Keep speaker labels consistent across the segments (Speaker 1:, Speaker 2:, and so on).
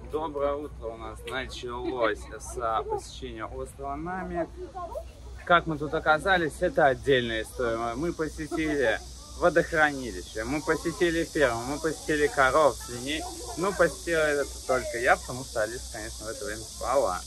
Speaker 1: Доброе утро у нас началось с посещения острова Намек. Как мы тут оказались, это отдельная история. Мы посетили водохранилище, мы посетили ферму, мы посетили коров, свиней. Ну, посетила это только я, потому что Алиса, конечно, в это время спала.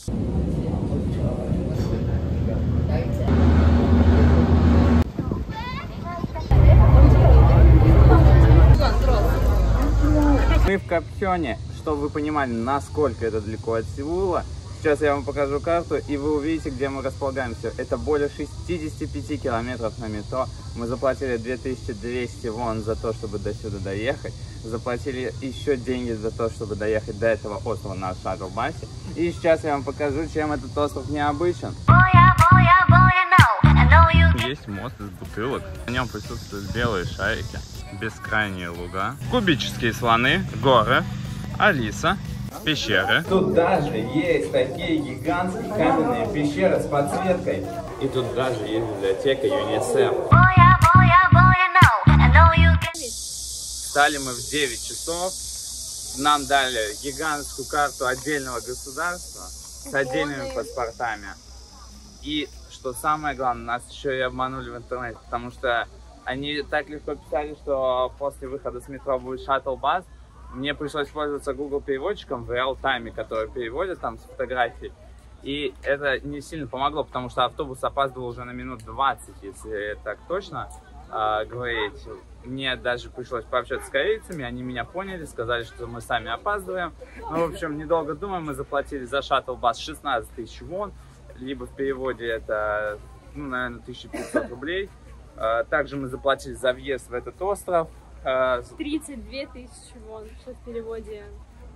Speaker 1: Мы в Копхёне, чтобы вы понимали, насколько это далеко от Сеула. Сейчас я вам покажу карту, и вы увидите, где мы располагаемся. Это более 65 километров на метро. Мы заплатили 2200 вон за то, чтобы до сюда доехать. Заплатили еще деньги за то, чтобы доехать до этого острова на шаттл-басе. И сейчас я вам покажу, чем этот остров необычен. Есть мост из бутылок. На нем присутствуют белые шарики, бескрайние луга, кубические слоны, горы, Алиса, пещеры. Тут даже есть такие гигантские каменные пещеры с подсветкой. И тут даже есть библиотека ЮНИСЕФ. Встали мы в 9 часов. Нам дали гигантскую карту отдельного государства с отдельными паспортами. И что самое главное, нас еще и обманули в интернете, потому что они так легко писали, что после выхода с метро будет шаттл-бас. Мне пришлось пользоваться Google переводчиком в реал-тайме, который переводит там с фотографий. И это не сильно помогло, потому что автобус опаздывал уже на минут 20, если так точно говорить. Мне даже пришлось пообщаться с корейцами, они меня поняли, сказали, что мы сами опаздываем. Ну, в общем, недолго думаем, мы заплатили за шаттл-бас 16 тысяч вон, либо в переводе это, ну, наверное, 1500 рублей. Также мы заплатили за въезд в этот остров.
Speaker 2: 32 тысячи вон, что в переводе.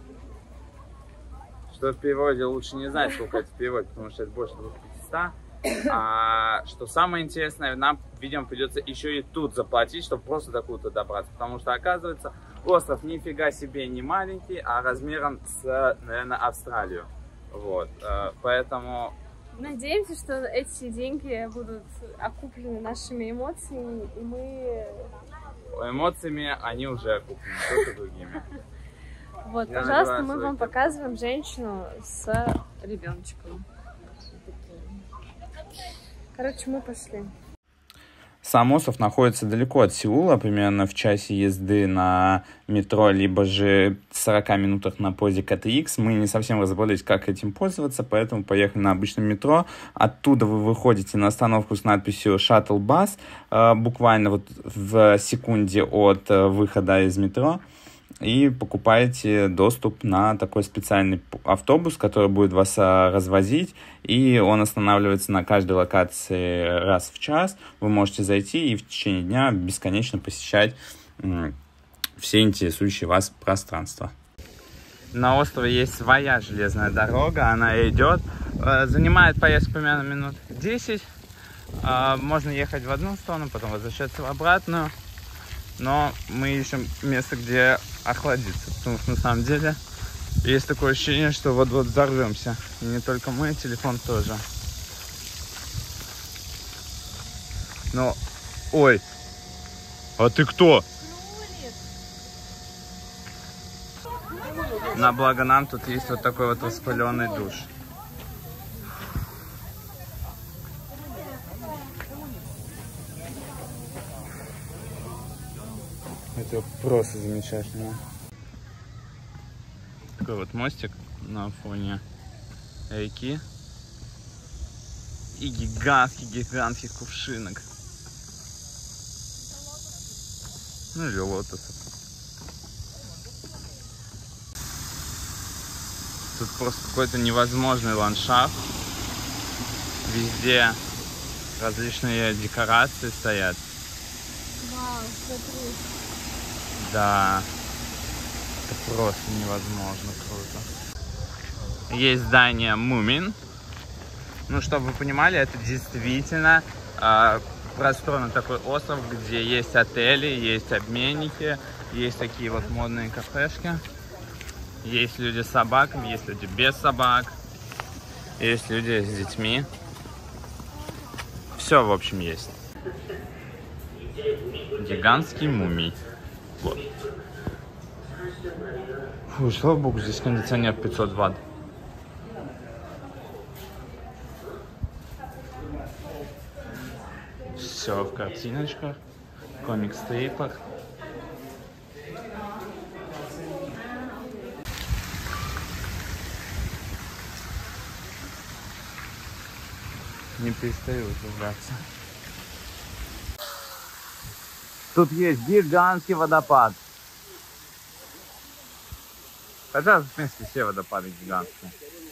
Speaker 1: Что в переводе лучше не знать, сколько это в переводе, потому что это больше 2500. Что самое интересное, нам, видимо, придется еще и тут заплатить, чтобы просто до куда-то добраться. Потому что, оказывается, остров нифига себе не маленький, а размером с, наверное, Австралию. Вот, поэтому...
Speaker 2: Надеемся, что эти деньги будут окуплены нашими эмоциями, и мы...
Speaker 1: Эмоциями они уже окуплены, только другими.
Speaker 2: Вот, пожалуйста, мы вам показываем женщину с ребеночком. Короче, мы пошли.
Speaker 1: Сам остров находится далеко от Сеула, примерно в часе езды на метро, либо же 40 минутах на поезде КТХ. Мы не совсем разобрались, как этим пользоваться, поэтому поехали на обычном метро. Оттуда вы выходите на остановку с надписью «Шаттл-бас», буквально вот в секунде от выхода из метро. И покупаете доступ на такой специальный автобус, который будет вас развозить, и он останавливается на каждой локации раз в час. Вы можете зайти и в течение дня бесконечно посещать все интересующие вас пространства. На острове есть своя железная дорога, она идет, занимает поездку примерно минут 10. Можно ехать в одну сторону, потом возвращаться в обратную. Но мы ищем место, где охладиться, потому что на самом деле есть такое ощущение, что вот-вот взорвемся. И не только мы, телефон тоже. Но, ой, а ты кто? На благо нам тут есть вот такой вот воспаленный душ. Это просто замечательно. Такой вот мостик на фоне реки. И гигантских кувшинок. Ну или лотосов. Тут просто какой-то невозможный ландшафт. Везде различные декорации стоят.
Speaker 2: Вау, смотри.
Speaker 1: Да, это просто невозможно круто. Есть здание Мумин. Ну, чтобы вы понимали, это действительно просторный такой остров, где есть отели, есть обменники, есть такие вот модные кафешки. Есть люди с собаками, есть люди без собак, есть люди с детьми. Все, в общем, есть. Гигантский мумий. Вот. Фу, слава богу, здесь кондиционер 500 Вт. Все в картиночках, комик-стриплах. Не перестаю удивляться. Тут есть гигантский водопад. Хотя, в принципе, все водопады гигантские.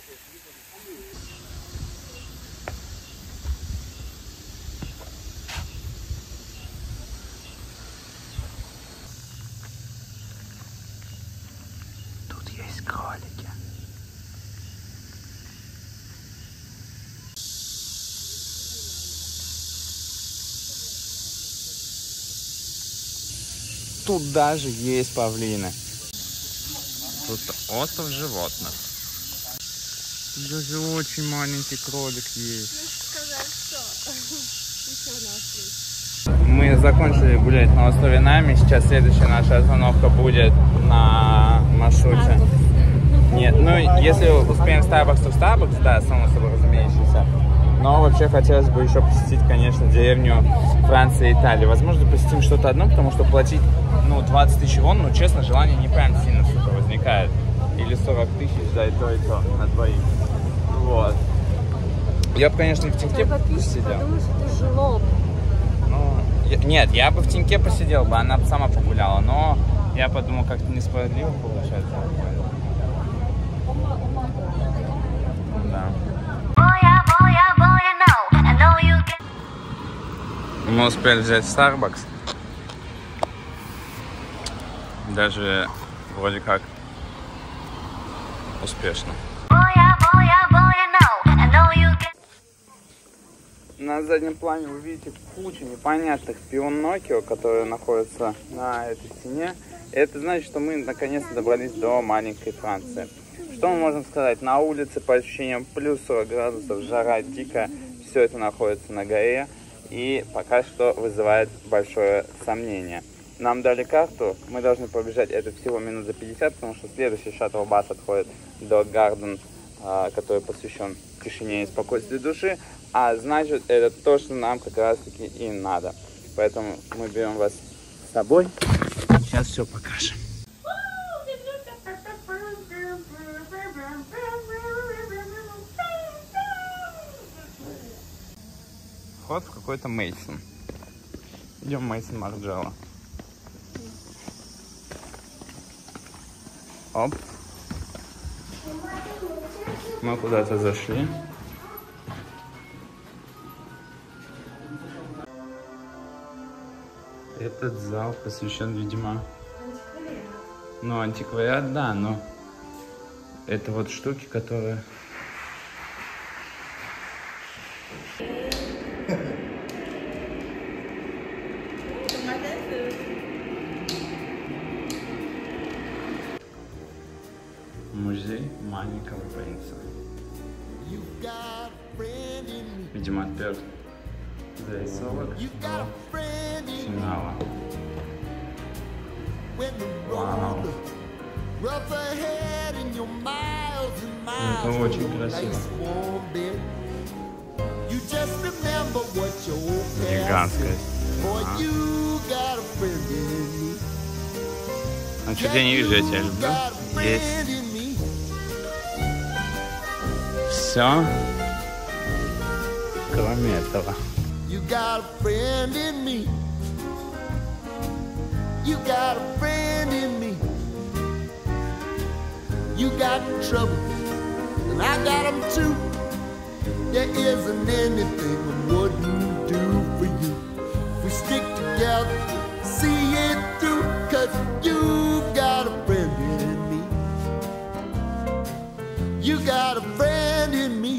Speaker 1: Тут есть кролики. Тут даже есть павлины. Тут остров животных. Даже очень маленький кролик есть. Мы закончили гулять на острове Нами. Сейчас следующая наша остановка будет на маршруте. Нет, ну если успеем в Starbucks, то в Starbucks, да, само собой разумеющийся. Но вообще хотелось бы еще посетить, конечно, деревню Франции и Италии. Возможно, посетим что-то одно, потому что платить, 20 тысяч вон, но честно, желание не прям сильно супер возникает. Или 40 тысяч, да, и то на двоих. Вот. Я бы, конечно, в теньке посидел.
Speaker 2: Потому что ты жлоб.
Speaker 1: Нет, я бы в теньке посидел бы, она бы сама погуляла, но я подумал, как-то несправедливо получается. Да. Мы успели взять Starbucks. Даже вроде как успешно. На заднем плане вы видите кучу непонятных пион Nokia, которые находятся на этой стене. И это значит, что мы наконец-то добрались до маленькой Франции. Что мы можем сказать? На улице по ощущениям плюс 40 градусов, жара дикая. Все это находится на горе. И пока что вызывает большое сомнение. Нам дали карту, мы должны побежать, это всего минут за 50, потому что следующий шаттл-бас отходит до Гарден, который посвящен тишине и спокойствию души. А значит, это то, что нам как раз таки и надо. Поэтому мы берем вас с собой. Сейчас все покажем. Вход в какой-то Мейсон. Идем в Мейсон Марджелло. Оп. Мы куда-то зашли. Этот зал посвящен, видимо, антиквариат, да, но это вот штуки, которые... Музей маленького принца. Видимо, отперт зарисовок до финала. Вау. Это очень красиво. Гигантская. А что-то я не вижу, я тебя люблю. Есть. Все, кроме этого. You got a friend in me. You got a friend in me. You got trouble, and I got them too. There isn't anything I wouldn't do for you. We stick together, see it through, 'cause you got a friend in me. You got a friend in me.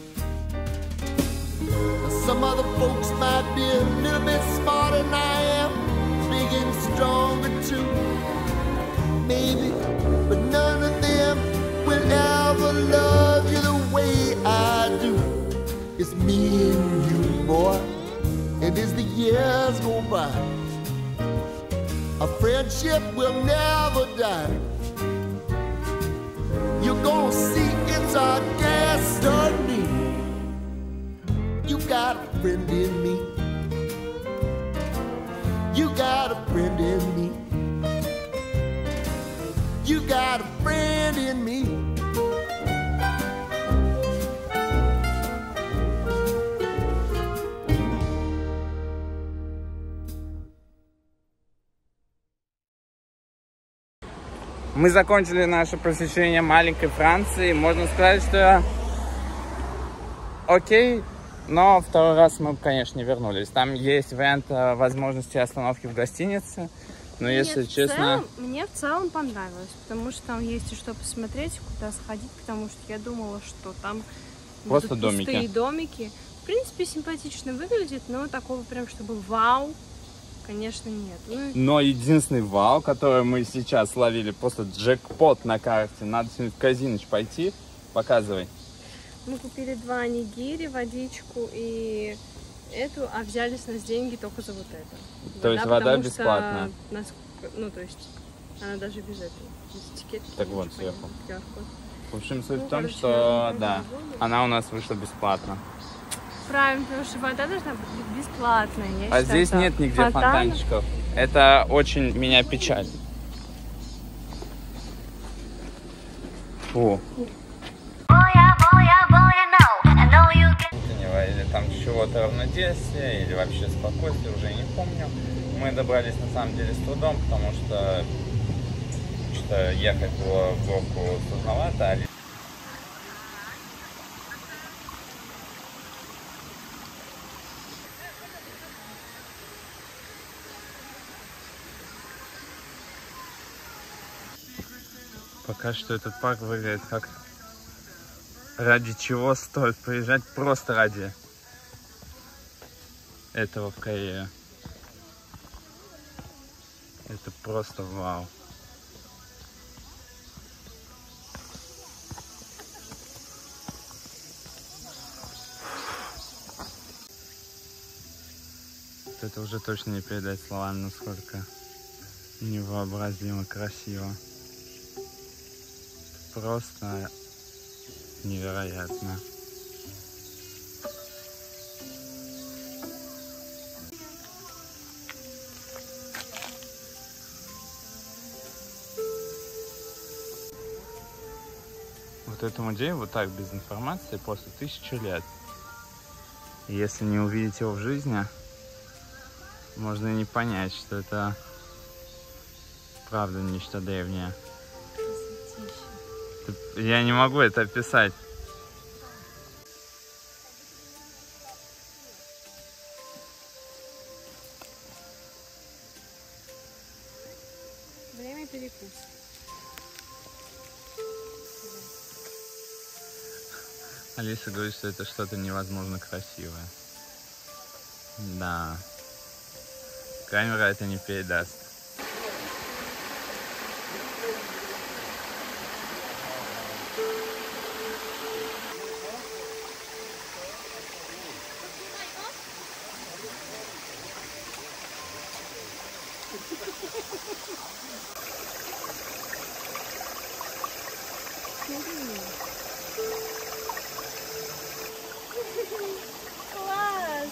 Speaker 1: Some other folks might be a little bit smarter than I am, big and stronger too, maybe, but none of them will ever love you the way I do. It's me and you, boy, and as the years go by, our friendship will never die.
Speaker 3: you're gonna see it's our destiny. You got a friend in me. You got a friend in me. You got a friend in me.
Speaker 1: Мы закончили наше посещение маленькой Франции. Можно сказать, что окей, но второй раз мы, конечно, не вернулись. Там есть вариант возможности остановки в гостинице. Но если честно...
Speaker 2: Мне в целом понравилось, потому что там есть и что посмотреть, куда сходить, потому что я думала, что там
Speaker 1: просто
Speaker 2: будут
Speaker 1: домики.
Speaker 2: Пустые домики. В принципе, симпатично выглядит, но такого прям, чтобы вау, конечно, нет.
Speaker 1: Но единственный вау, который мы сейчас ловили, просто джекпот на карте. Надо сегодня в Казиныч пойти. Показывай.
Speaker 2: Мы купили 2 нигири, водичку и эту, а взяли с нас деньги только за вот это.
Speaker 1: То есть вода бесплатная?
Speaker 2: Ну, то есть она даже без этого, без этикетки.
Speaker 1: Так вот, сверху. В общем, суть в том,
Speaker 2: короче,
Speaker 1: что да, она у нас вышла бесплатно.
Speaker 2: Правильно, потому что вода должна быть бесплатная. Я
Speaker 1: А
Speaker 2: считаю,
Speaker 1: здесь
Speaker 2: так.
Speaker 1: нет нигде фонтанчиков. Это очень меня печалит. Фу. Или там чего-то равнодействия, или вообще спокойствия, уже не помню. Мы добрались на самом деле с трудом, потому что ехать было в горку сложновато. Пока что этот парк выглядит как ради чего стоит приезжать, просто ради этого в Корее. Это просто вау. Это уже точно не передать словами, насколько невообразимо красиво. Просто невероятно. Вот этому дереву вот так без информации просто 1000 лет. И если не увидеть его в жизни, можно и не понять, что это правда нечто древнее. Я не могу это описать.
Speaker 2: Время перекуса.
Speaker 1: Алиса говорит, что это что-то невозможно красивое. Да. Камера это не передаст.
Speaker 2: Класс!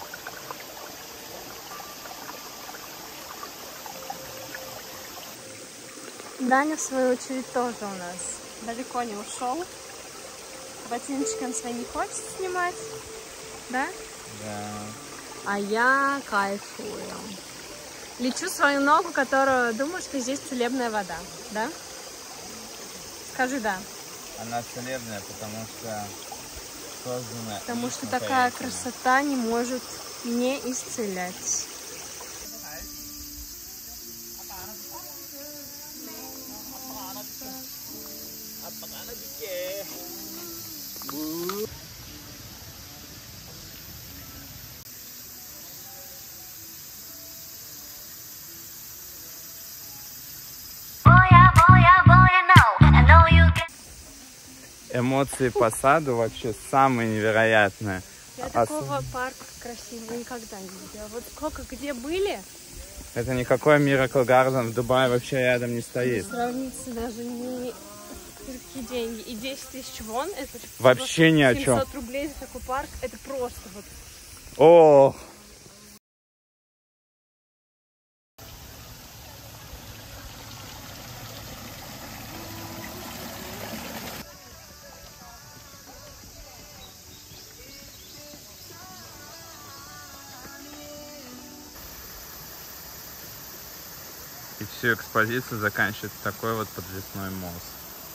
Speaker 2: Даня, в свою очередь, тоже у нас далеко не ушел. Ботиночки он свои не хочет снимать, да?
Speaker 1: Да.
Speaker 2: А я кайфую. Лечу свою ногу, которую думаю, что здесь целебная вода, да? Скажи да.
Speaker 1: Она целебная, потому что создана...
Speaker 2: Потому что такая красота не может не исцелять.
Speaker 1: Эмоции по саду вообще самые невероятные.
Speaker 2: Я такого парка красивого никогда не видела. Вот сколько где были,
Speaker 1: Это никакой Miracle Garden в Дубае вообще рядом не стоит.
Speaker 2: сравниться даже не такие деньги. И 10 тысяч вон, это
Speaker 1: вообще ни о чем.
Speaker 2: 700 рублей за такой парк, это просто вот.
Speaker 1: О! И всю экспозицию заканчивается такой вот подвесной мост.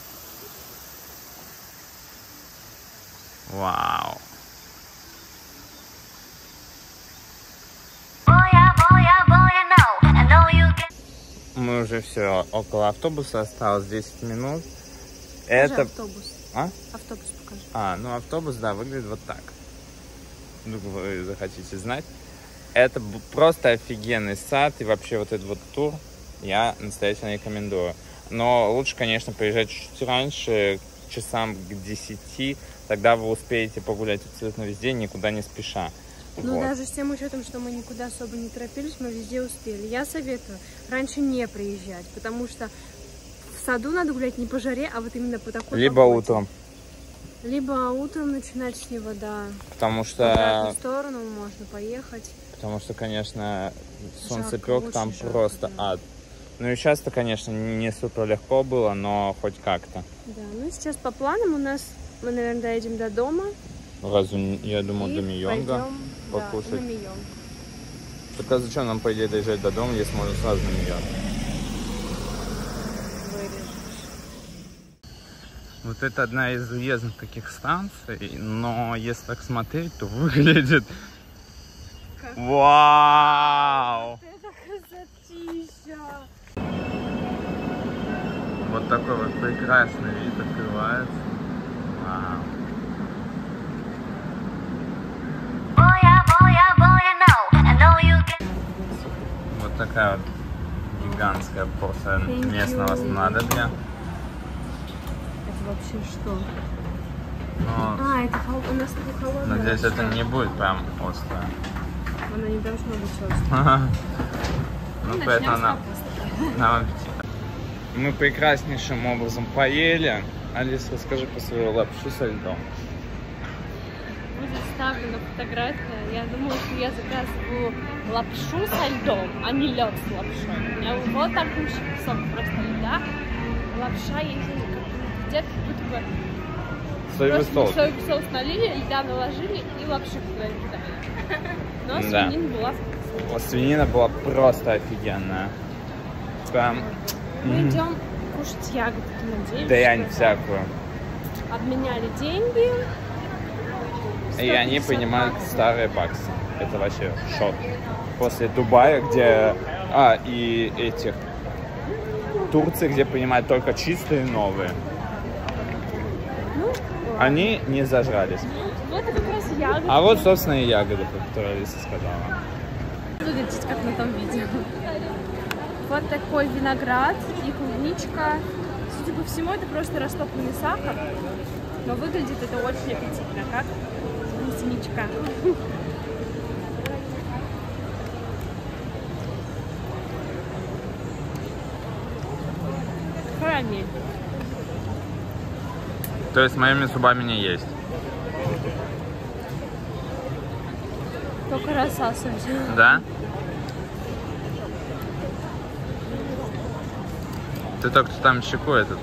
Speaker 1: Вау! Мы уже все, около автобуса осталось 10 минут. Это
Speaker 2: автобус.
Speaker 1: А?
Speaker 2: Автобус покажи.
Speaker 1: Ну автобус, да, выглядит вот так. Ну, вы захотите знать. Это просто офигенный сад, и вообще вот этот вот тур я настоятельно рекомендую. Но лучше, конечно, приезжать чуть раньше, часам к 10, тогда вы успеете погулять абсолютно везде, никуда не спеша.
Speaker 2: Ну,
Speaker 1: вот.
Speaker 2: даже с тем учетом, что мы никуда особо не торопились, мы везде успели. Я советую раньше не приезжать, потому что в саду надо гулять не по жаре, а вот именно по такой
Speaker 1: Либо
Speaker 2: погоде.
Speaker 1: утром.
Speaker 2: Либо утром начинать с него, да.
Speaker 1: Потому что...
Speaker 2: В обратную сторону можно поехать.
Speaker 1: Потому что, конечно, солнцепек
Speaker 2: Жарко,
Speaker 1: там
Speaker 2: очень жарко,
Speaker 1: просто
Speaker 2: да.
Speaker 1: ад. Ну и сейчас-то, конечно, не супер легко было, но хоть как-то.
Speaker 2: Да, ну сейчас по планам у нас, мы, наверное, доедем до дома.
Speaker 1: Я думал,
Speaker 2: и
Speaker 1: до Мийонга
Speaker 2: пойдем,
Speaker 1: покушать.
Speaker 2: Да, на Мийонг.
Speaker 1: Так а зачем нам, по идее, доезжать до дома, если можно сразу на Мийонг?
Speaker 2: Вырежешь.
Speaker 1: Вот это одна из уездных таких станций, но если так смотреть, то выглядит...
Speaker 2: Как?
Speaker 1: Вау!
Speaker 2: Это красотища!
Speaker 1: Вот такой вот прекрасный вид открывается. Вау. Вот такая вот гигантская порция местного снадобья.
Speaker 2: Это вообще что?
Speaker 1: Но,
Speaker 2: Это у нас такое холодное.
Speaker 1: надеюсь, это не будет прям острое.
Speaker 2: Оно не должно быть острым.
Speaker 1: Ну, поэтому нам аппетита. Мы прекраснейшим образом поели. Алиса, расскажи про свою лапшу со льдом.
Speaker 2: Будет вставлена фотография. Я думаю, что я заказываю лапшу со льдом, а не лед с лапшой. У меня вот так большой кусок просто льда. Лапша есть где-то как будто бы
Speaker 1: Соевый соус.
Speaker 2: соевый соус налили, льда наложили и лапшу туда кидали. Но
Speaker 1: Да.
Speaker 2: свинина была вкусная.
Speaker 1: Вот свинина была просто офигенная. Прям...
Speaker 2: Мы идем кушать ягоды, надеюсь.
Speaker 1: Да я не всякую.
Speaker 2: Обменяли деньги.
Speaker 1: И они
Speaker 2: 150
Speaker 1: принимают
Speaker 2: баксов.
Speaker 1: старые баксы. Это вообще шок. После Дубая, где... и этих... Турции, где принимают только чистые новые.
Speaker 2: Ну,
Speaker 1: Они не зажрались.
Speaker 2: вот это как раз ягоды.
Speaker 1: А вот, собственно, и ягоды, про которые Алиса сказала.
Speaker 2: Выглядит как на том видео. Вот такой виноград и клубничка. Судя по всему, это просто растопленный сахар. Но выглядит это очень аппетитно, как брусничка. Карамель.
Speaker 1: То есть моими зубами не есть.
Speaker 2: Только рассасывать.
Speaker 1: Да? Ты только что там щеку этот.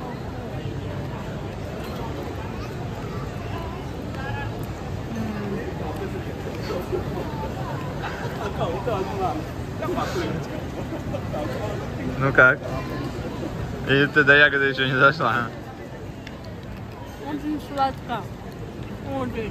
Speaker 1: Ну как? Или ты до ягоды еще не дошла?
Speaker 2: Очень сладко. Очень.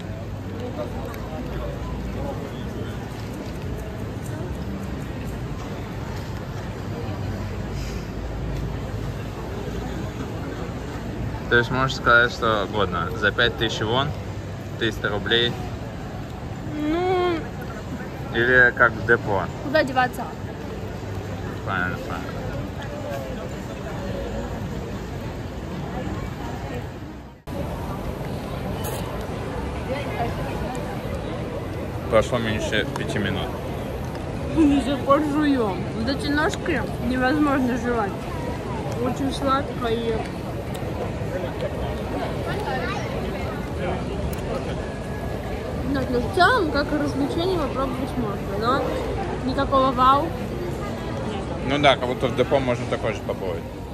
Speaker 1: То есть можешь сказать, что угодно. За 5000 вон, 300 рублей.
Speaker 2: Ну,
Speaker 1: Или как в депо.
Speaker 2: куда деваться?
Speaker 1: Правильно, правильно. Прошло меньше 5 минут.
Speaker 2: Не запоржуем. Вот эти ножки невозможно жевать. Очень сладко и Так, ну в целом, как развлечение попробовать можно, но никакого вау.
Speaker 1: Ну да, как будто в депо можно такое же попробовать.